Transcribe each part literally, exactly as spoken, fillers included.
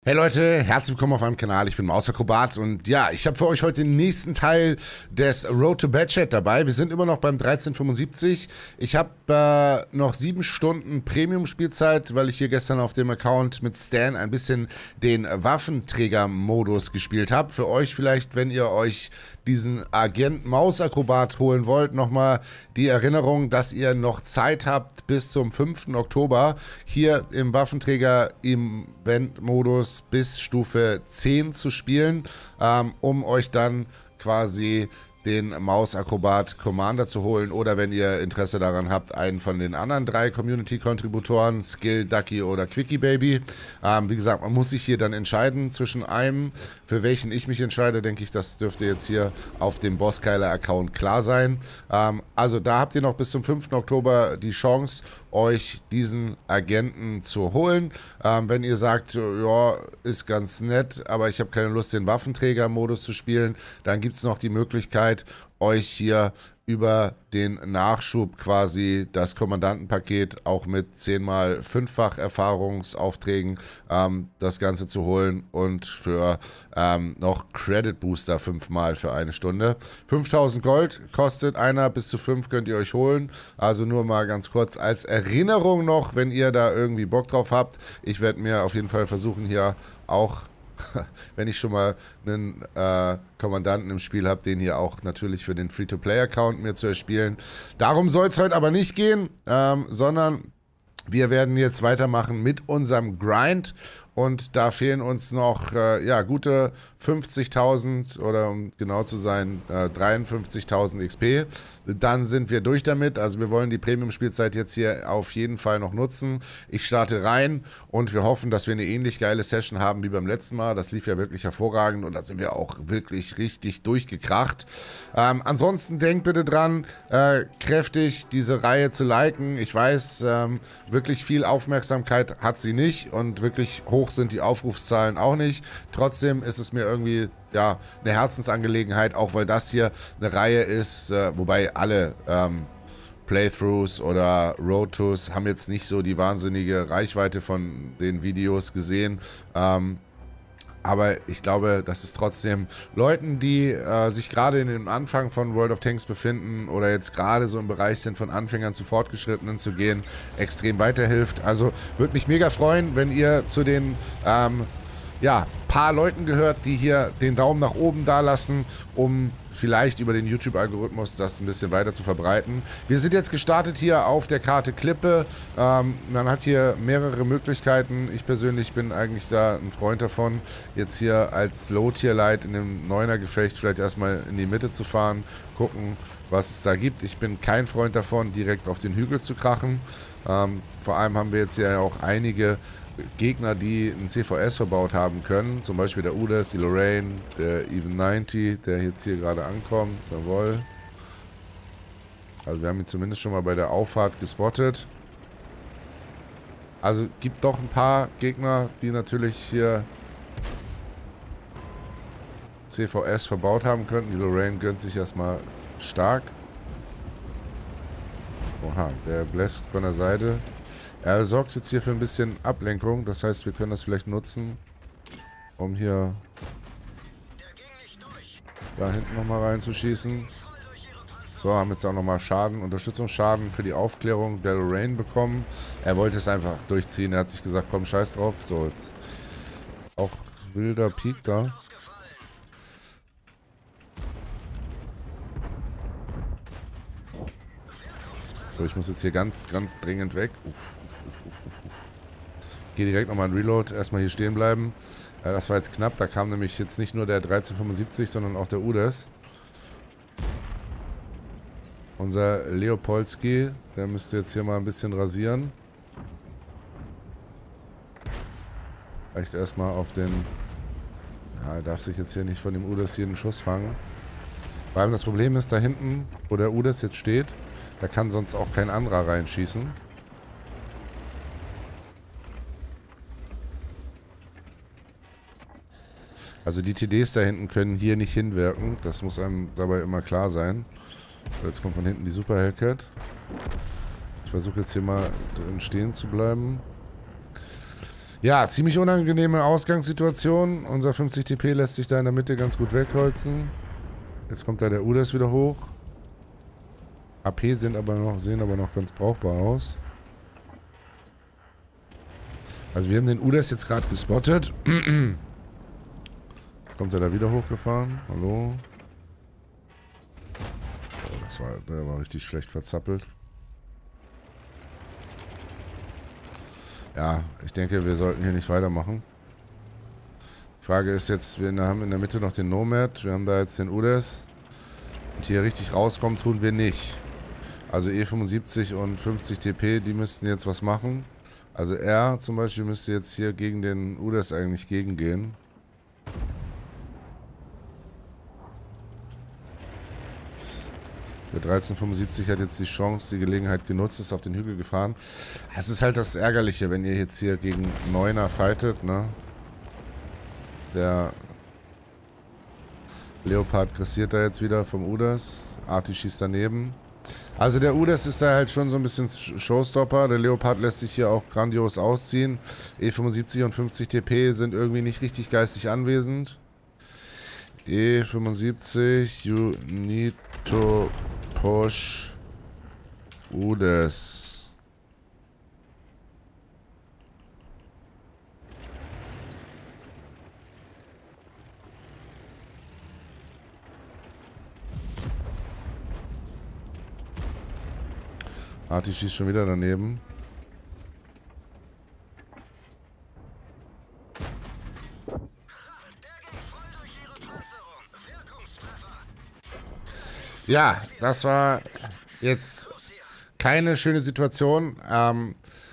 Hey Leute, herzlich willkommen auf meinem Kanal, ich bin Mausakrobat und ja, ich habe für euch heute den nächsten Teil des Road to Bad Chat dabei. Wir sind immer noch beim dreizehn fünfundsiebzig. Ich habe äh, noch sieben Stunden Premium-Spielzeit, weil ich hier gestern auf dem Account mit Stan ein bisschen den Waffenträger-Modus gespielt habe. Für euch vielleicht, wenn ihr euch diesen Agent Mausakrobat holen wollt, nochmal die Erinnerung, dass ihr noch Zeit habt bis zum fünften Oktober hier im Waffenträger im Event-Modus bis Stufe zehn zu spielen, ähm, um euch dann quasi den Mausakrobat Commander zu holen, oder wenn ihr Interesse daran habt, einen von den anderen drei Community-Kontributoren, Skill, Ducky oder Quickie Baby. Ähm, wie gesagt, man muss sich hier dann entscheiden zwischen einem, für welchen ich mich entscheide, denke ich, das dürfte jetzt hier auf dem Bosskeiler-Account klar sein. Ähm, also da habt ihr noch bis zum fünften Oktober die Chance, euch diesen Agenten zu holen. Ähm, wenn ihr sagt, ja, ist ganz nett, aber ich habe keine Lust, den Waffenträger-Modus zu spielen, dann gibt es noch die Möglichkeit, euch hier über den Nachschub quasi das Kommandantenpaket auch mit zehn mal fünffach Erfahrungsaufträgen ähm, das Ganze zu holen und für ähm, noch Credit Booster fünfmal für eine Stunde. fünftausend Gold kostet einer, bis zu fünf könnt ihr euch holen. Also nur mal ganz kurz als Erinnerung noch, wenn ihr da irgendwie Bock drauf habt. Ich werde mir auf jeden Fall versuchen, hier auch, wenn ich schon mal einen äh, Kommandanten im Spiel habe, den hier auch natürlich für den Free-to-Play-Account mir zu erspielen. Darum soll es heute aber nicht gehen, ähm, sondern wir werden jetzt weitermachen mit unserem Grind. Und da fehlen uns noch äh, ja, gute fünfzigtausend oder um genau zu sein, äh, dreiundfünfzigtausend X P. Dann sind wir durch damit. Also wir wollen die Premium-Spielzeit jetzt hier auf jeden Fall noch nutzen. Ich starte rein und wir hoffen, dass wir eine ähnlich geile Session haben wie beim letzten Mal. Das lief ja wirklich hervorragend und da sind wir auch wirklich richtig durchgekracht. Ähm, ansonsten denkt bitte dran, äh, kräftig diese Reihe zu liken. Ich weiß, ähm, wirklich viel Aufmerksamkeit hat sie nicht und wirklich hoch sind die Aufrufszahlen auch nicht. Trotzdem ist es mir irgendwie ja eine Herzensangelegenheit, auch weil das hier eine Reihe ist, äh, wobei alle ähm, Playthroughs oder Road-Tours haben jetzt nicht so die wahnsinnige Reichweite von den Videos gesehen. Ähm, Aber ich glaube, dass es trotzdem Leuten, die äh, sich gerade in dem Anfang von World of Tanks befinden oder jetzt gerade so im Bereich sind, von Anfängern zu Fortgeschrittenen zu gehen, extrem weiterhilft. Also würde mich mega freuen, wenn ihr zu den ähm, ja, paar Leuten gehört, die hier den Daumen nach oben da lassen, um vielleicht über den YouTube-Algorithmus das ein bisschen weiter zu verbreiten. Wir sind jetzt gestartet hier auf der Karte Klippe. Ähm, man hat hier mehrere Möglichkeiten. Ich persönlich bin eigentlich da ein Freund davon, jetzt hier als Low-Tier-Light in dem Neuner-Gefecht vielleicht erstmal in die Mitte zu fahren, gucken, was es da gibt. Ich bin kein Freund davon, direkt auf den Hügel zu krachen. Ähm, vor allem haben wir jetzt ja auch einige Gegner, die ein C V S verbaut haben können, zum Beispiel der Udas, die Lorraine, der Even neunzig, der jetzt hier gerade ankommt, jawohl. Also wir haben ihn zumindest schon mal bei der Auffahrt gespottet. Also gibt doch ein paar Gegner, die natürlich hier C V S verbaut haben könnten. Die Lorraine gönnt sich erstmal stark. Oha, der Bless von der Seite. Er sorgt jetzt hier für ein bisschen Ablenkung, das heißt, wir können das vielleicht nutzen, um hier da hinten nochmal reinzuschießen. So, haben jetzt auch nochmal Schaden, Unterstützungsschaden für die Aufklärung der Lorraine bekommen. Er wollte es einfach durchziehen, er hat sich gesagt, komm, scheiß drauf. So, jetzt auch wilder Peak da. So, ich muss jetzt hier ganz, ganz dringend weg. Uff, uff, uff, uff, uff, uff. Gehe direkt nochmal ein Reload. Erstmal hier stehen bleiben. Ja, das war jetzt knapp. Da kam nämlich jetzt nicht nur der dreizehn fünfundsiebzig, sondern auch der Udas. Unser Leopolski, der müsste jetzt hier mal ein bisschen rasieren. Vielleicht erstmal auf den... Ja, er darf sich jetzt hier nicht von dem Udas jeden Schuss fangen. Vor allem das Problem ist, da hinten, wo der Udas jetzt steht, da kann sonst auch kein anderer reinschießen. Also die T Ds da hinten können hier nicht hinwirken. Das muss einem dabei immer klar sein. Jetzt kommt von hinten die Super Hellcat. Ich versuche jetzt hier mal drin stehen zu bleiben. Ja, ziemlich unangenehme Ausgangssituation. Unser fünfzig T P lässt sich da in der Mitte ganz gut wegholzen. Jetzt kommt da der U D A S wieder hoch. A P sind aber noch, sehen aber noch ganz brauchbar aus. Also wir haben den U D A S jetzt gerade gespottet. Jetzt kommt er da wieder hochgefahren. Hallo. Oh, das war, der war richtig schlecht verzappelt. Ja, ich denke, wir sollten hier nicht weitermachen. Die Frage ist jetzt, wir haben in der Mitte noch den Nomad. Wir haben da jetzt den U D A S. Und hier richtig rauskommen tun wir nicht. Also E fünfundsiebzig und fünfzig T P, die müssten jetzt was machen. Also er zum Beispiel müsste jetzt hier gegen den U D A S eigentlich gegengehen. Der dreizehnhundertfünfundsiebzig hat jetzt die Chance, die Gelegenheit genutzt, ist auf den Hügel gefahren. Es ist halt das Ärgerliche, wenn ihr jetzt hier gegen Neuner fightet, ne? Der Leopard grassiert da jetzt wieder vom U D A S. Arti schießt daneben. Also der U D A S ist da halt schon so ein bisschen Showstopper. Der Leopard lässt sich hier auch grandios ausziehen. E fünfundsiebzig und fünfzig T P sind irgendwie nicht richtig geistig anwesend. E fünfundsiebzig, you need to push U D A S. Arti schießt schon wieder daneben. Ja, das war jetzt keine schöne Situation. Ähm,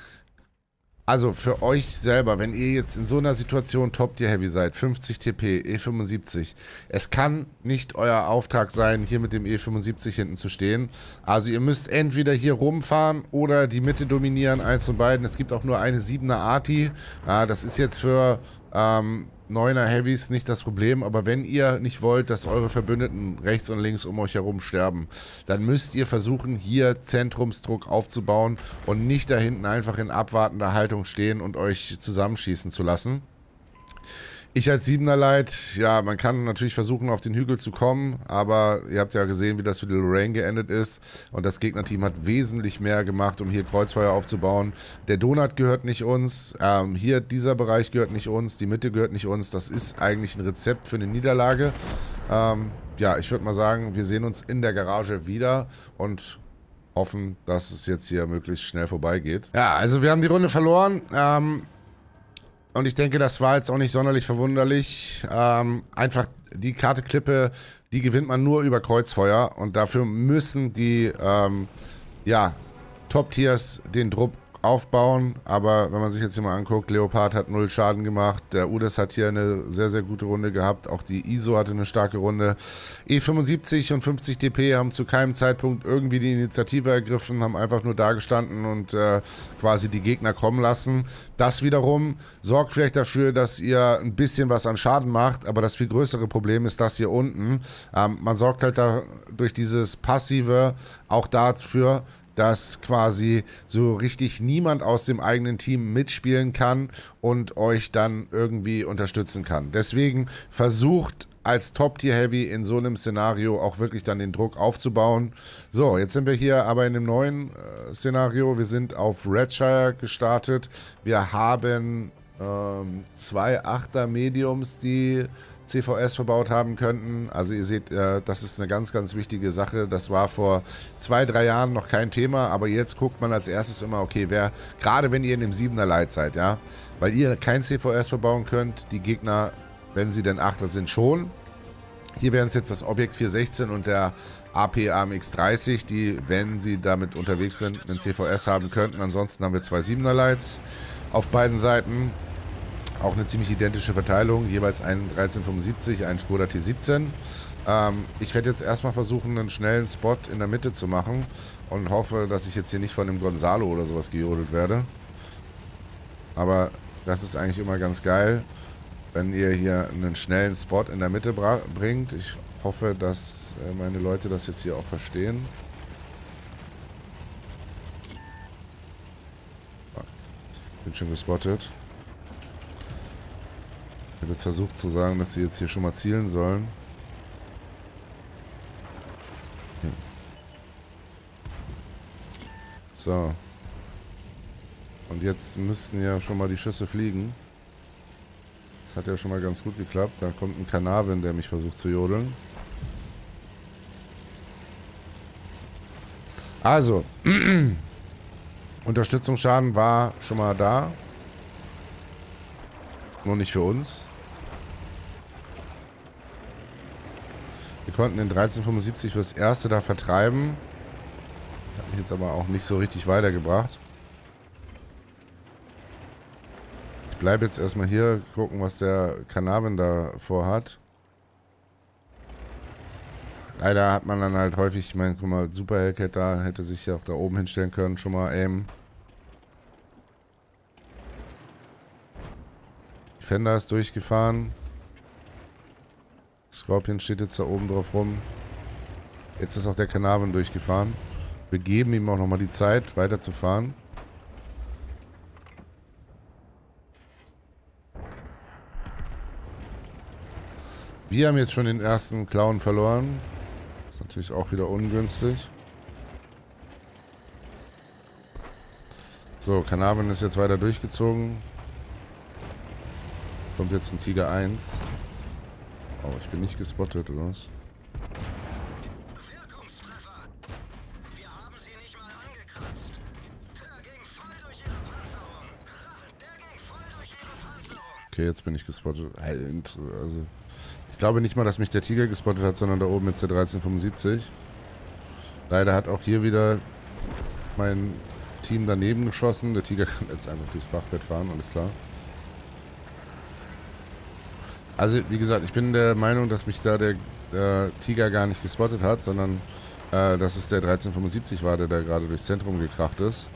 also für euch selber, wenn ihr jetzt in so einer Situation Top-Tier-Heavy seid, fünfzig T P, E fünfundsiebzig, es kann nicht euer Auftrag sein, hier mit dem E fünfundsiebzig hinten zu stehen. Also ihr müsst entweder hier rumfahren oder die Mitte dominieren, eins von beiden. Es gibt auch nur eine siebener Arti. Ja, das ist jetzt für ähm, neuner Heavys nicht das Problem, aber wenn ihr nicht wollt, dass eure Verbündeten rechts und links um euch herum sterben, dann müsst ihr versuchen, hier Zentrumsdruck aufzubauen und nicht da hinten einfach in abwartender Haltung stehen und euch zusammenschießen zu lassen. Ich als Siebener Light, ja, man kann natürlich versuchen, auf den Hügel zu kommen, aber ihr habt ja gesehen, wie das für die Lorraine geendet ist und das Gegnerteam hat wesentlich mehr gemacht, um hier Kreuzfeuer aufzubauen. Der Donut gehört nicht uns, ähm, hier dieser Bereich gehört nicht uns, die Mitte gehört nicht uns, das ist eigentlich ein Rezept für eine Niederlage. Ähm, ja, ich würde mal sagen, wir sehen uns in der Garage wieder und hoffen, dass es jetzt hier möglichst schnell vorbeigeht. Ja, also wir haben die Runde verloren, ähm, und ich denke, das war jetzt auch nicht sonderlich verwunderlich. Ähm, einfach die Karte Klippe, die gewinnt man nur über Kreuzfeuer. Und dafür müssen die ähm, ja, Top-Tiers den Druck aufbauen. Aber wenn man sich jetzt hier mal anguckt, Leopard hat null Schaden gemacht. Der U D A S hat hier eine sehr, sehr gute Runde gehabt. Auch die I S O hatte eine starke Runde. E fünfundsiebzig und fünfzig T P haben zu keinem Zeitpunkt irgendwie die Initiative ergriffen, haben einfach nur da gestanden und äh, quasi die Gegner kommen lassen. Das wiederum sorgt vielleicht dafür, dass ihr ein bisschen was an Schaden macht, aber das viel größere Problem ist das hier unten. Ähm, man sorgt halt da durch dieses Passive auch dafür, dass quasi so richtig niemand aus dem eigenen Team mitspielen kann und euch dann irgendwie unterstützen kann. Deswegen versucht als Top-Tier-Heavy in so einem Szenario auch wirklich dann den Druck aufzubauen. So, jetzt sind wir hier aber in dem neuen äh, Szenario. Wir sind auf Redshire gestartet. Wir haben ähm, zwei Achter Mediums, die C V S verbaut haben könnten. Also ihr seht, äh, das ist eine ganz, ganz wichtige Sache. Das war vor zwei, drei Jahren noch kein Thema, aber jetzt guckt man als erstes immer, okay, wer, gerade wenn ihr in dem Siebener Light seid, ja, weil ihr kein C V S verbauen könnt, die Gegner, wenn sie denn Achter sind, schon. Hier wären es jetzt das Objekt vier sechzehn und der A P A M X dreißig, die, wenn sie damit unterwegs sind, einen C V S haben könnten. Ansonsten haben wir zwei Siebener Lights auf beiden Seiten. Auch eine ziemlich identische Verteilung, jeweils ein dreizehnhundertfünfundsiebzig, ein Skoda T siebzehn. Ähm, ich werde jetzt erstmal versuchen, einen schnellen Spot in der Mitte zu machen und hoffe, dass ich jetzt hier nicht von einem Gonzalo oder sowas gejodelt werde. Aber das ist eigentlich immer ganz geil, wenn ihr hier einen schnellen Spot in der Mitte bringt. Ich hoffe, dass äh, meine Leute das jetzt hier auch verstehen. Bin schon gespottet. habe jetzt versucht zu sagen, dass sie jetzt hier schon mal zielen sollen. Hm. So. Und jetzt müssten ja schon mal die Schüsse fliegen. Das hat ja schon mal ganz gut geklappt. Da kommt ein Kanavin, der mich versucht zu jodeln. Also, Unterstützungsschaden war schon mal da. Nur nicht für uns. Wir konnten den dreizehn fünfundsiebzig fürs erste da vertreiben. Hat mich jetzt aber auch nicht so richtig weitergebracht. Ich bleibe jetzt erstmal hier, gucken, was der Kanavin da vorhat. Leider hat man dann halt häufig, ich meine, guck mal, Super Hellcat da, hätte sich ja auch da oben hinstellen können, schon mal aimen. Defender ist durchgefahren. Scorpion steht jetzt da oben drauf rum. Jetzt ist auch der Kanavin durchgefahren. Wir geben ihm auch nochmal die Zeit, weiterzufahren. Wir haben jetzt schon den ersten Clown verloren. Ist natürlich auch wieder ungünstig. So, Kanavin ist jetzt weiter durchgezogen. Kommt jetzt ein Tiger eins. Oh, ich bin nicht gespottet, oder was? Wirkungstreffer. Wir haben sie nicht mal angekratzt. Der ging voll durch ihre Panzerung. Der ging voll durch ihre Panzerung. Okay, jetzt bin ich gespottet. Also, ich glaube nicht mal, dass mich der Tiger gespottet hat, sondern da oben jetzt der dreizehn fünfundsiebzig. Leider hat auch hier wieder mein Team daneben geschossen. Der Tiger kann jetzt einfach durchs Bachbett fahren, alles klar. Also, wie gesagt, ich bin der Meinung, dass mich da der äh, Tiger gar nicht gespottet hat, sondern äh, dass es der dreizehn fünfundsiebzig war, der da gerade durchs Zentrum gekracht ist.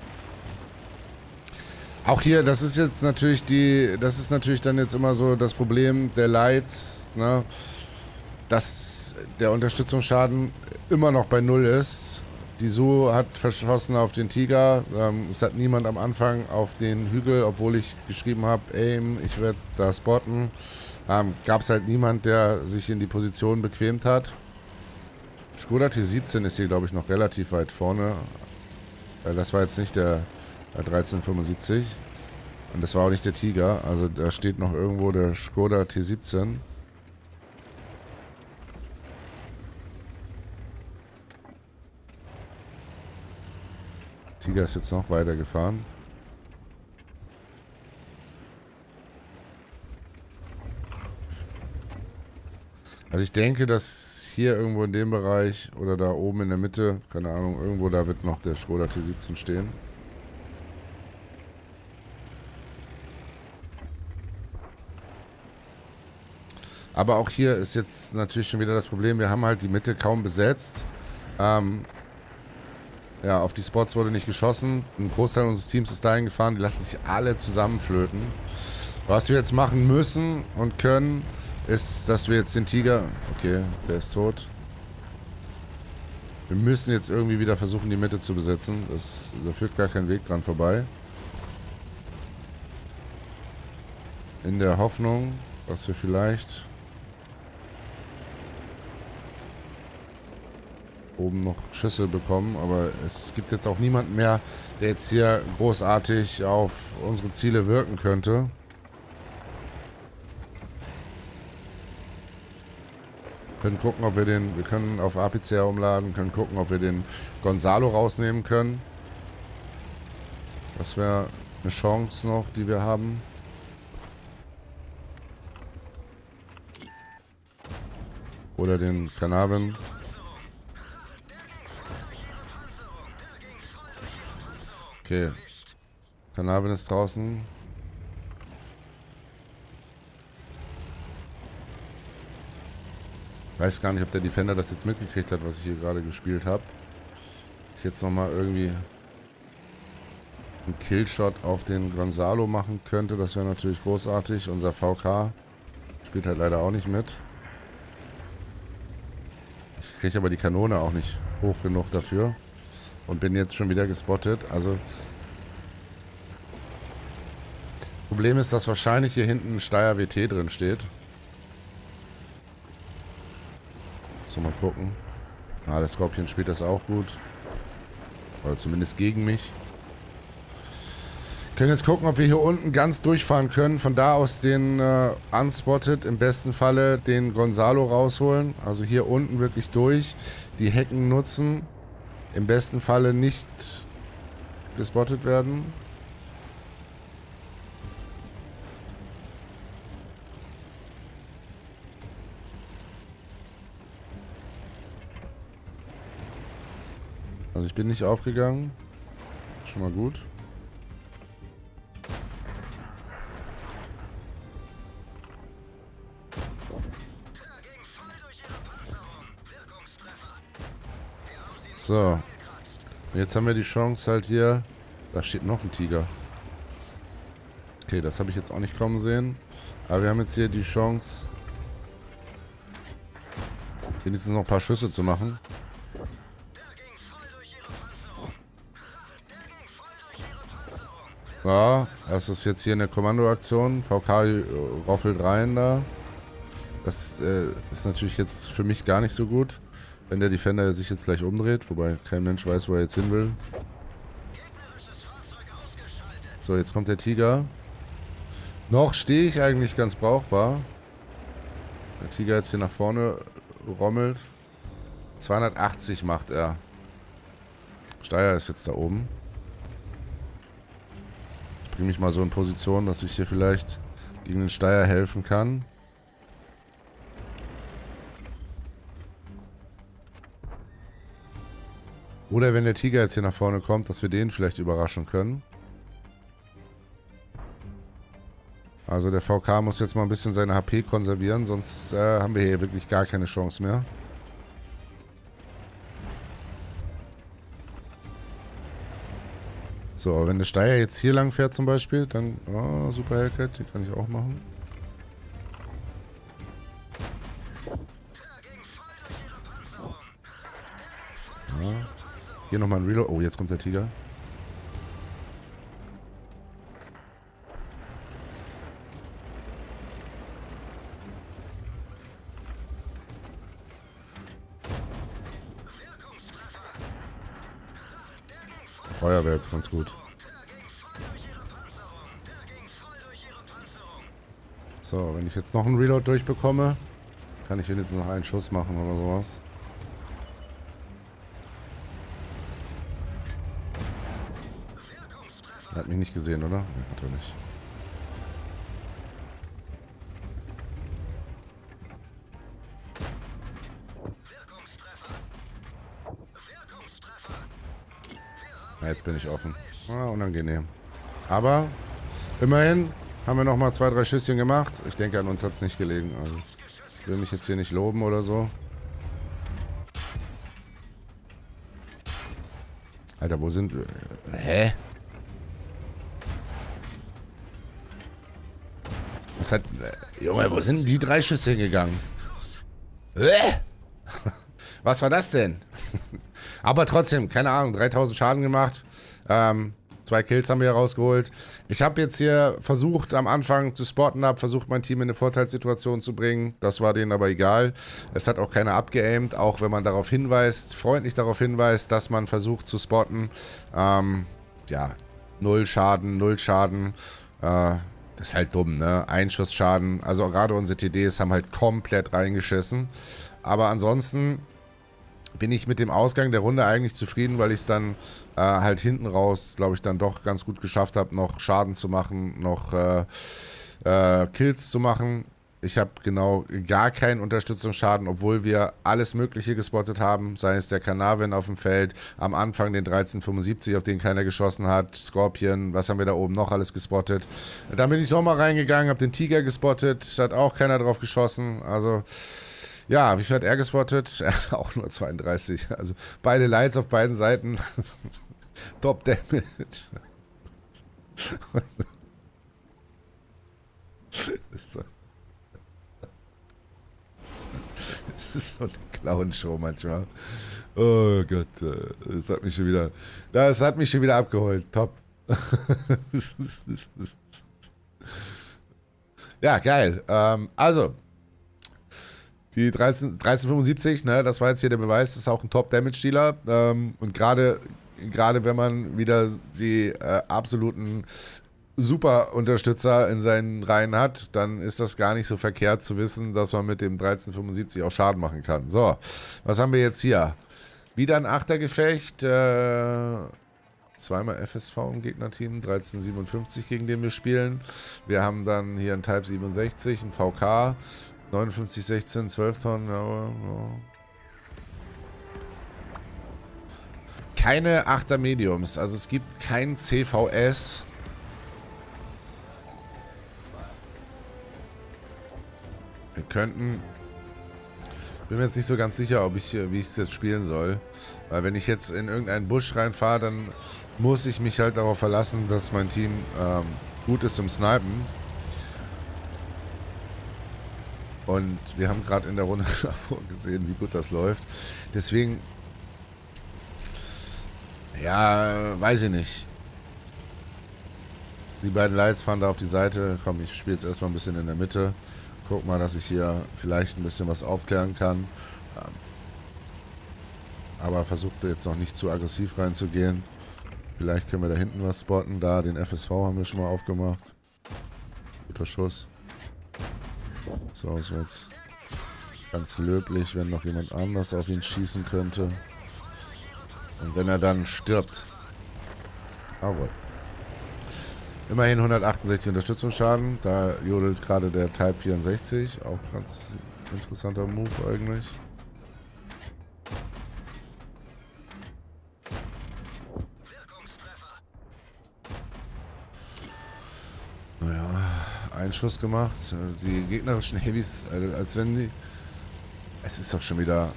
Auch hier, das ist jetzt natürlich die, das ist natürlich dann jetzt immer so das Problem der Lights, ne, dass der Unterstützungsschaden immer noch bei Null ist. Die Su hat verschossen auf den Tiger. Ähm, es hat niemand am Anfang auf den Hügel, obwohl ich geschrieben habe, aim, ich werde da spotten. Ähm, Gab es halt niemand, der sich in die Position bequemt hat. Skoda T siebzehn ist hier, glaube ich, noch relativ weit vorne. Weil das war jetzt nicht der dreizehn fünfundsiebzig. Und das war auch nicht der Tiger. Also da steht noch irgendwo der Skoda T siebzehn. Tiger ist jetzt noch weitergefahren. Also ich denke, dass hier irgendwo in dem Bereich oder da oben in der Mitte, keine Ahnung, irgendwo da wird noch der Skoda T siebzehn stehen. Aber auch hier ist jetzt natürlich schon wieder das Problem, wir haben halt die Mitte kaum besetzt. Ähm, ja, auf die Spots wurde nicht geschossen. Ein Großteil unseres Teams ist dahin gefahren, die lassen sich alle zusammenflöten. Was wir jetzt machen müssen und können, ist, dass wir jetzt den Tiger... Okay, der ist tot. Wir müssen jetzt irgendwie wieder versuchen, die Mitte zu besetzen. Das, da führt gar kein Weg dran vorbei. In der Hoffnung, dass wir vielleicht... oben noch Schüsse bekommen, aber es gibt jetzt auch niemanden mehr, der jetzt hier großartig auf unsere Ziele wirken könnte. Wir können gucken, ob wir den, wir können auf A P C R umladen, können gucken, ob wir den Gonzalo rausnehmen können. Das wäre eine Chance noch, die wir haben. Oder den Kanavin. Okay. Kanavin ist draußen. Weiß gar nicht, ob der Defender das jetzt mitgekriegt hat, was ich hier gerade gespielt habe. Ich jetzt nochmal irgendwie einen Killshot auf den Gonzalo machen könnte, das wäre natürlich großartig. Unser V K spielt halt leider auch nicht mit. Ich kriege aber die Kanone auch nicht hoch genug dafür. Und bin jetzt schon wieder gespottet. Also Problem ist, dass wahrscheinlich hier hinten ein Steyr W T drin steht. So, mal gucken. Ah, der Scorpion spielt das auch gut. Oder zumindest gegen mich. Können jetzt gucken, ob wir hier unten ganz durchfahren können. Von da aus den äh, Unspotted, im besten Falle den Gonzalo rausholen. Also hier unten wirklich durch. Die Hecken nutzen. Im besten Falle nicht gespottet werden. Also ich bin nicht aufgegangen. Schon mal gut. So. Jetzt haben wir die Chance halt hier. Da steht noch ein Tiger. Okay, das habe ich jetzt auch nicht kommen sehen. Aber wir haben jetzt hier die Chance, wenigstens noch ein paar Schüsse zu machen. Ja, das ist jetzt hier eine Kommandoaktion. V K roffelt rein da. Das äh, ist natürlich jetzt für mich gar nicht so gut, wenn der Defender sich jetzt gleich umdreht. Wobei kein Mensch weiß, wo er jetzt hin will. So, jetzt kommt der Tiger. Noch stehe ich eigentlich ganz brauchbar. Der Tiger jetzt hier nach vorne rommelt. zweihundertachtzig macht er. Steyr ist jetzt da oben. Ich bringe mich mal so in Position, dass ich hier vielleicht gegen den Steyr helfen kann. Oder wenn der Tiger jetzt hier nach vorne kommt, dass wir den vielleicht überraschen können. Also der V K muss jetzt mal ein bisschen seine H P konservieren, sonst äh, haben wir hier wirklich gar keine Chance mehr. So, aber wenn der Steyr jetzt hier lang fährt zum Beispiel, dann... Oh, super Hellcat, die kann ich auch machen. Ja. Hier nochmal ein Reload. Oh, jetzt kommt der Tiger. Feuer wäre jetzt ganz gut. So, wenn ich jetzt noch einen Reload durchbekomme, kann ich wenigstens noch einen Schuss machen oder sowas. Er hat mich nicht gesehen, oder? Nee, hat er nicht. Ja, jetzt bin ich offen. Ah, unangenehm. Aber immerhin haben wir noch mal zwei, drei Schüsschen gemacht. Ich denke, an uns hat es nicht gelegen. Also ich will mich jetzt hier nicht loben oder so. Alter, wo sind wir? Hä? Was hat... Junge, wo sind die drei Schüsse hingegangen? Äh? Was war das denn? Aber trotzdem, keine Ahnung, dreitausend Schaden gemacht. Ähm, zwei Kills haben wir hier rausgeholt. Ich habe jetzt hier versucht, am Anfang zu spotten, habe versucht, mein Team in eine Vorteilssituation zu bringen. Das war denen aber egal. Es hat auch keiner abgeaimt, auch wenn man darauf hinweist, freundlich darauf hinweist, dass man versucht zu spotten. Ähm, ja, null Schaden, null Schaden. Äh, das ist halt dumm, ne? Einschussschaden. Also gerade unsere T Ds haben halt komplett reingeschissen. Aber ansonsten bin ich mit dem Ausgang der Runde eigentlich zufrieden, weil ich es dann äh, halt hinten raus, glaube ich, dann doch ganz gut geschafft habe, noch Schaden zu machen, noch äh, äh, Kills zu machen. Ich habe genau gar keinen Unterstützungsschaden, obwohl wir alles Mögliche gespottet haben, sei es der Carnarvon auf dem Feld, am Anfang den dreizehn fünfundsiebzig, auf den keiner geschossen hat, Scorpion, was haben wir da oben noch alles gespottet. Dann bin ich nochmal reingegangen, habe den Tiger gespottet, hat auch keiner drauf geschossen, also... Ja, wie viel hat er gespottet? Er hat auch nur zweiunddreißig. Also beide Lights auf beiden Seiten. Top Damage. Das ist so eine Clown-Show manchmal. Oh Gott, das hat mich schon wieder. Das hat mich schon wieder abgeholt. Top. Ja, geil. Ähm, also, die dreizehn, dreizehn fünfundsiebzig, ne, das war jetzt hier der Beweis, das ist auch ein Top-Damage-Dealer. Ähm, und gerade gerade wenn man wieder die äh, absoluten Super-Unterstützer in seinen Reihen hat, dann ist das gar nicht so verkehrt zu wissen, dass man mit dem dreizehn fünfundsiebzig auch Schaden machen kann. So, was haben wir jetzt hier? Wieder ein Achtergefecht. Äh, zweimal F S V im Gegnerteam. dreizehn siebenundfünfzig, gegen den wir spielen. Wir haben dann hier ein Type siebenundsechzig, ein V K. neunundfünfzig sechzehn, zwölf Tonnen. Ja, ja. Keine Achter Mediums. Also es gibt kein C V S. Wir könnten... Bin mir jetzt nicht so ganz sicher, ob ich, wie ich es jetzt spielen soll. Weil wenn ich jetzt in irgendeinen Busch reinfahre, dann muss ich mich halt darauf verlassen, dass mein Team ähm, gut ist im Snipen. Und wir haben gerade in der Runde davor gesehen, wie gut das läuft. Deswegen, ja, weiß ich nicht. Die beiden Lights fahren da auf die Seite. Komm, ich spiele jetzt erstmal ein bisschen in der Mitte. Guck mal, dass ich hier vielleicht ein bisschen was aufklären kann. Aber versuchte jetzt noch nicht zu aggressiv reinzugehen. Vielleicht können wir da hinten was spotten. Da, den F S V haben wir schon mal aufgemacht. Guter Schuss. So, das wäre jetzt ganz löblich, wenn noch jemand anders auf ihn schießen könnte. Und wenn er dann stirbt. Jawohl. Immerhin hundertachtundsechzig Unterstützungsschaden. Da jodelt gerade der Type vierundsechzig. Auch ganz interessanter Move eigentlich. Naja, einen Schuss gemacht. Die gegnerischen Heavys, als wenn die... Es ist doch schon wieder...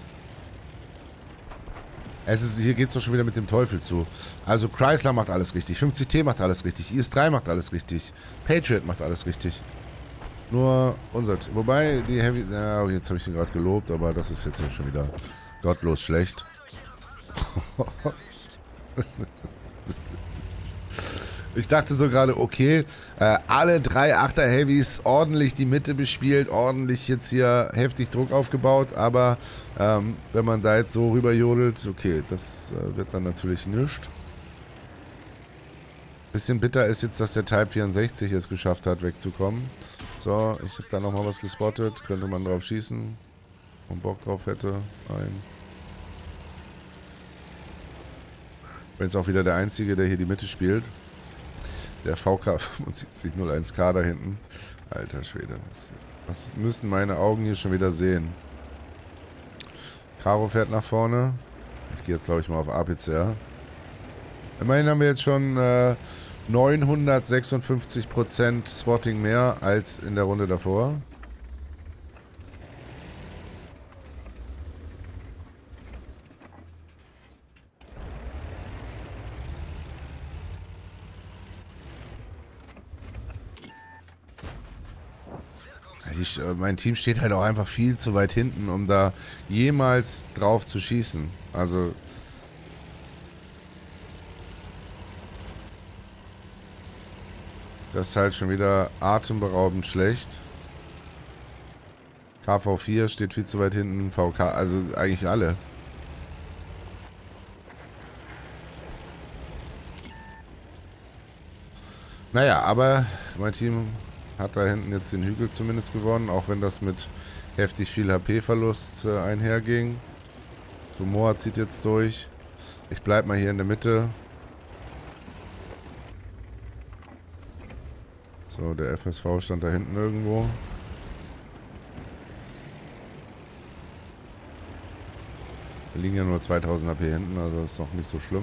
Es ist, hier geht es doch schon wieder mit dem Teufel zu. Also Chrysler macht alles richtig, fünfzig T macht alles richtig, I S drei macht alles richtig, Patriot macht alles richtig. Nur unser... T Wobei, die Heavy... Ja, jetzt habe ich den gerade gelobt, aber das ist jetzt schon wieder gottlos schlecht. Ich dachte so gerade, okay, äh, alle drei Achter Heavys ordentlich die Mitte bespielt, ordentlich jetzt hier heftig Druck aufgebaut, aber ähm, wenn man da jetzt so rüber jodelt, okay, das äh, wird dann natürlich nichts. Bisschen bitter ist jetzt, dass der Type vierundsechzig es geschafft hat, wegzukommen. So, ich habe da nochmal was gespottet, könnte man drauf schießen, wenn man Bock drauf hätte. Ein. Bin jetzt auch wieder der Einzige, der hier die Mitte spielt. Der V K fünfundsiebzig null eins K da hinten. Alter Schwede. Was, was müssen meine Augen hier schon wieder sehen? Caro fährt nach vorne. Ich gehe jetzt, glaube ich, mal auf A P C R. Immerhin haben wir jetzt schon äh, neunhundertsechsundfünfzig Prozent Spotting mehr als in der Runde davor. Ich, mein Team steht halt auch einfach viel zu weit hinten, um da jemals drauf zu schießen. Also das ist halt schon wieder atemberaubend schlecht. K V vier steht viel zu weit hinten, V K, also eigentlich alle. Naja, aber mein Team hat da hinten jetzt den Hügel zumindest gewonnen, auch wenn das mit heftig viel H P-Verlust äh, einherging. So, Moa zieht jetzt durch. Ich bleib mal hier in der Mitte. So, der F S V stand da hinten irgendwo. Wir liegen ja nur zweitausend H P hinten, also ist noch nicht so schlimm.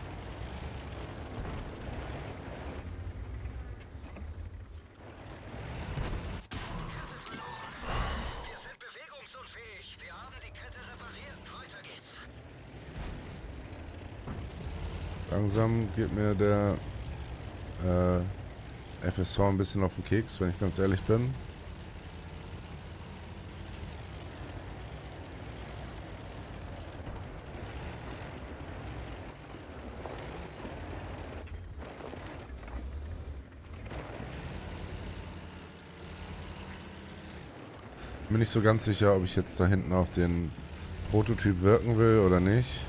Langsam geht mir der äh, F S V ein bisschen auf den Keks, wenn ich ganz ehrlich bin. Bin nicht so ganz sicher, ob ich jetzt da hinten auf den Prototyp wirken will oder nicht.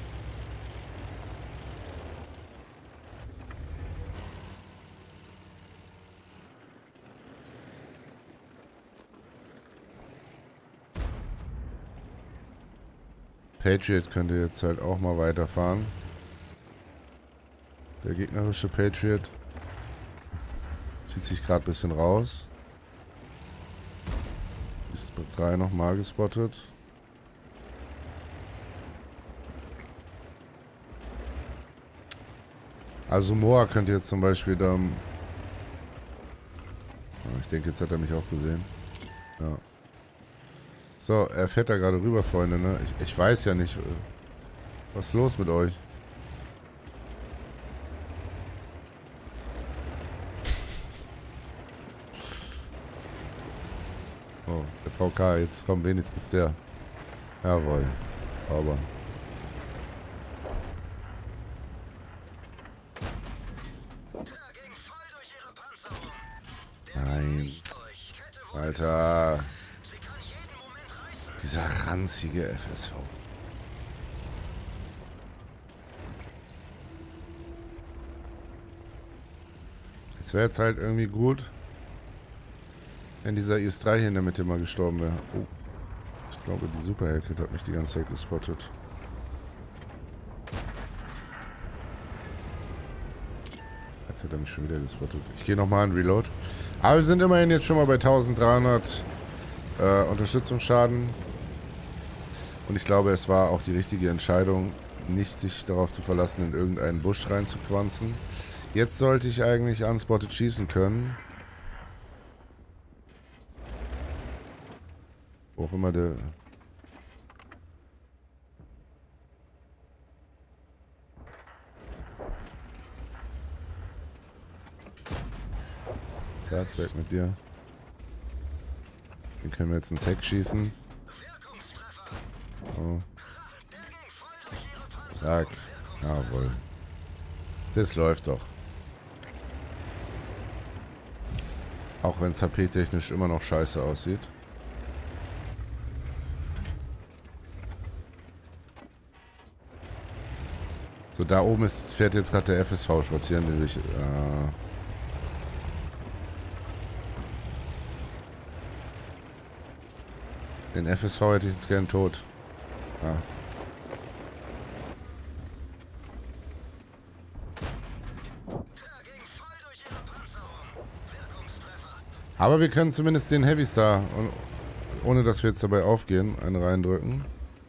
Patriot könnte jetzt halt auch mal weiterfahren. Der gegnerische Patriot zieht sich gerade ein bisschen raus. Ist drei nochmal gespottet. Also Moa könnte jetzt zum Beispiel da... Ich denke, jetzt hat er mich auch gesehen. Ja. So, er fährt da gerade rüber, Freunde, ne? Ich, ich weiß ja nicht, was ist los mit euch? Oh, der V K, jetzt kommt wenigstens der. Jawohl, aber... Nein. Alter. Dieser ranzige F S V. Es wäre jetzt halt irgendwie gut, wenn dieser I S drei hier in der Mitte mal gestorben wäre. Oh. Ich glaube, die Super Hellcat hat mich die ganze Zeit gespottet. Jetzt hat er mich schon wieder gespottet. Ich gehe nochmal in Reload. Aber wir sind immerhin jetzt schon mal bei eintausenddreihundert äh, Unterstützungsschaden. Und ich glaube, es war auch die richtige Entscheidung, nicht sich darauf zu verlassen, in irgendeinen Busch reinzuquanzen. Jetzt sollte ich eigentlich unspotted schießen können. Wo auch immer der... Zack, weg mit dir. Den können wir jetzt ins Heck schießen. Oh. Zack. Jawohl. Das läuft doch. Auch wenn es H P-technisch immer noch scheiße aussieht. So, da oben ist, fährt jetzt gerade der F S V spazieren, den will ich... Äh den F S V hätte ich jetzt gern tot. Ja. Aber wir können zumindest den Heavy Star, ohne dass wir jetzt dabei aufgehen, einen reindrücken.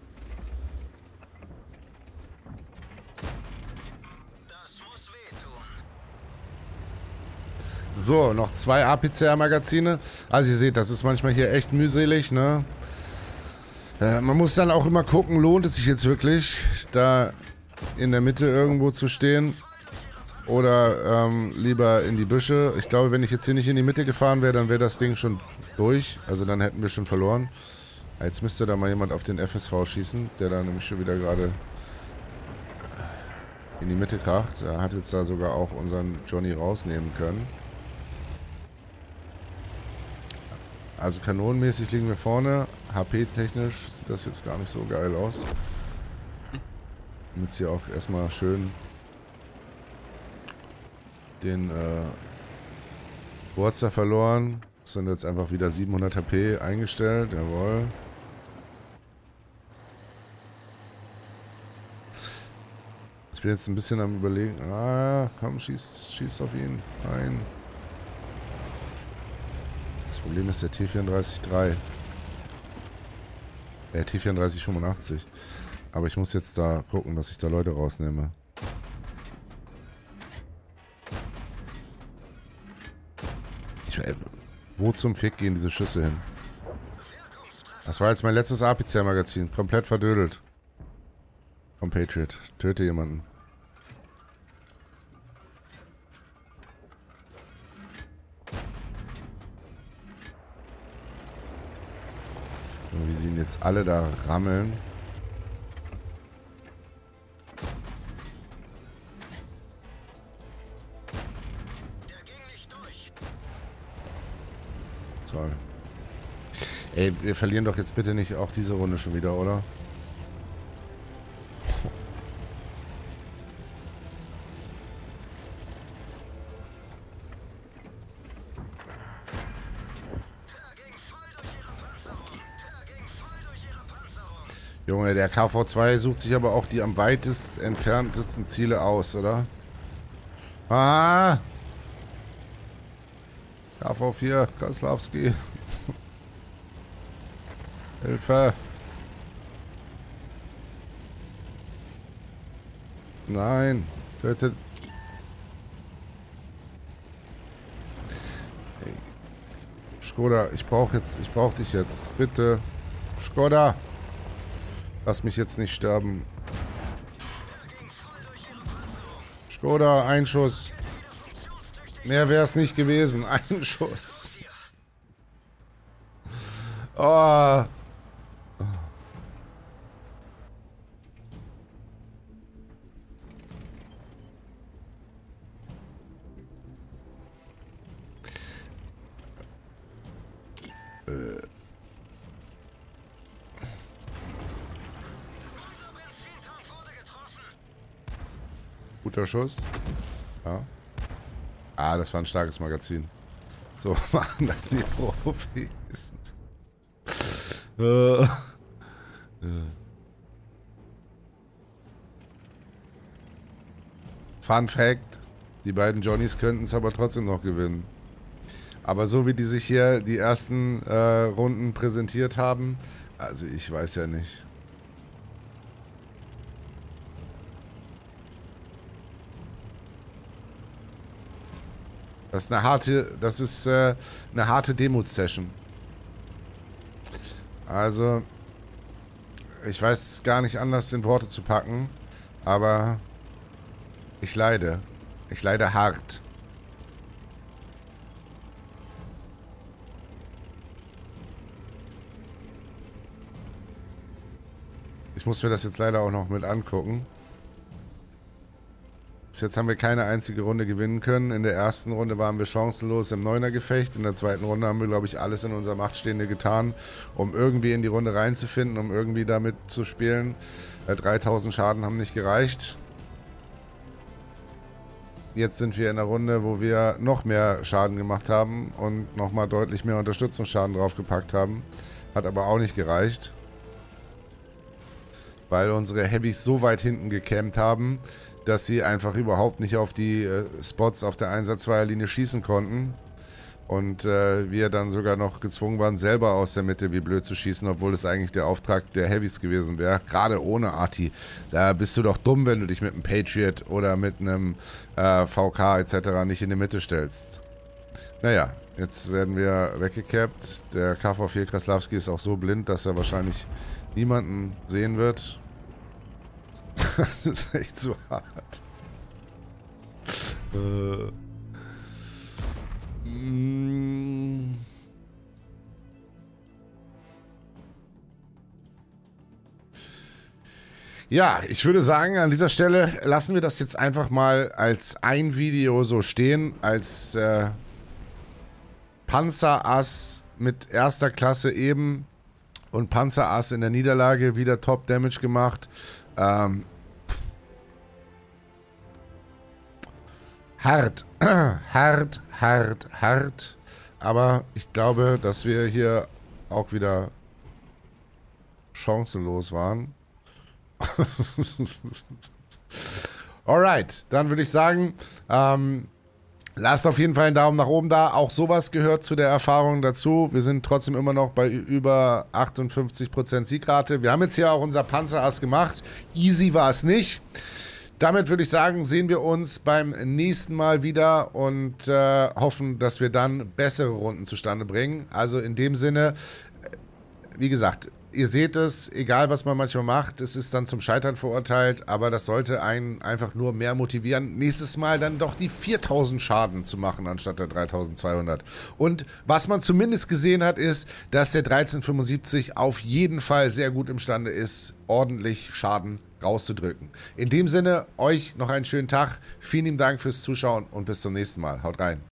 So, noch zwei A P C R-Magazine. Also ihr seht, das ist manchmal hier echt mühselig, ne? Äh, man muss dann auch immer gucken, lohnt es sich jetzt wirklich, da in der Mitte irgendwo zu stehen oder ähm, lieber in die Büsche. Ich glaube, wenn ich jetzt hier nicht in die Mitte gefahren wäre, dann wäre das Ding schon durch. Also dann hätten wir schon verloren. Jetzt müsste da mal jemand auf den F S V schießen, der da nämlich schon wieder gerade in die Mitte kracht. Er hat jetzt da sogar auch unseren Johnny rausnehmen können. Also kanonenmäßig liegen wir vorne. H P-technisch sieht das jetzt gar nicht so geil aus. Jetzt hier auch erstmal schön den äh, Wurzer verloren. Das sind jetzt einfach wieder siebenhundert H P eingestellt. Jawohl. Ich bin jetzt ein bisschen am Überlegen. Ah, komm, schieß, schieß auf ihn. Nein. Das Problem ist der T vierunddreißig drei. Der T vierunddreißig fünfundachtzig. Aber ich muss jetzt da gucken, dass ich da Leute rausnehme. Ich, äh, wo zum Fick gehen diese Schüsse hin? Das war jetzt mein letztes A P C R-Magazin. Komplett verdödelt. Vom Patriot. Töte jemanden. Wie sie ihn jetzt alle da rammeln. Toll. Ey, wir verlieren doch jetzt bitte nicht auch diese Runde schon wieder, oder? Junge, der K V zwei sucht sich aber auch die am weitest entferntesten Ziele aus, oder? Ah! K V vier, Kaslowski. Hilfe! Nein! Tötet! Hey. Skoda, ich brauche jetzt, ich brauche dich jetzt. Bitte. Skoda! Lass mich jetzt nicht sterben. Skoda, ein Schuss. Mehr wäre es nicht gewesen. Ein Schuss. Oh. Äh. Guter Schuss. Ja. Ah, das war ein starkes Magazin. So machen das die Profis. äh. Fun Fact: Die beiden Johnnies könnten es aber trotzdem noch gewinnen. Aber so wie die sich hier die ersten äh, Runden präsentiert haben, also ich weiß ja nicht. Das ist eine harte, das ist äh, eine harte Demo-Session. Also, ich weiß gar nicht anders in Worte zu packen, aber ich leide. Ich leide hart. Ich muss mir das jetzt leider auch noch mit angucken. Bis jetzt haben wir keine einzige Runde gewinnen können. In der ersten Runde waren wir chancenlos im Neuner-Gefecht. In der zweiten Runde haben wir, glaube ich, alles in unserer Macht Stehende getan, um irgendwie in die Runde reinzufinden, um irgendwie damit zu spielen. Äh, dreitausend Schaden haben nicht gereicht. Jetzt sind wir in einer Runde, wo wir noch mehr Schaden gemacht haben und nochmal deutlich mehr Unterstützungsschaden draufgepackt haben. Hat aber auch nicht gereicht. Weil unsere Heavys so weit hinten gecampt haben, dass sie einfach überhaupt nicht auf die äh, Spots auf der Einsatz-Zweierlinie schießen konnten. Und äh, wir dann sogar noch gezwungen waren, selber aus der Mitte wie blöd zu schießen, obwohl es eigentlich der Auftrag der Heavys gewesen wäre. Gerade ohne Arti. Da bist du doch dumm, wenn du dich mit einem Patriot oder mit einem äh, V K et cetera nicht in die Mitte stellst. Naja, jetzt werden wir weggecappt. Der K V vier Kraslowski ist auch so blind, dass er wahrscheinlich niemanden sehen wird. Das ist echt so hart. Äh. Mm. Ja, ich würde sagen, an dieser Stelle lassen wir das jetzt einfach mal als ein Video so stehen, als äh, Panzerass mit erster Klasse eben und Panzerass in der Niederlage wieder Top Damage gemacht. Ähm, hart, hart, hart, hart, aber ich glaube, dass wir hier auch wieder chancenlos waren. Alright, dann würde ich sagen, ähm, lasst auf jeden Fall einen Daumen nach oben da. Auch sowas gehört zu der Erfahrung dazu. Wir sind trotzdem immer noch bei über achtundfünfzig Prozent Siegrate. Wir haben jetzt hier auch unser Panzerass gemacht. Easy war es nicht. Damit würde ich sagen, sehen wir uns beim nächsten Mal wieder und äh, hoffen, dass wir dann bessere Runden zustande bringen. Also in dem Sinne, wie gesagt, ihr seht es, egal was man manchmal macht, es ist dann zum Scheitern verurteilt, aber das sollte einen einfach nur mehr motivieren, nächstes Mal dann doch die viertausend Schaden zu machen, anstatt der dreitausendzweihundert. Und was man zumindest gesehen hat, ist, dass der dreizehn fünfundsiebzig auf jeden Fall sehr gut imstande ist, ordentlich Schaden rauszudrücken. In dem Sinne, euch noch einen schönen Tag, vielen lieben Dank fürs Zuschauen und bis zum nächsten Mal. Haut rein.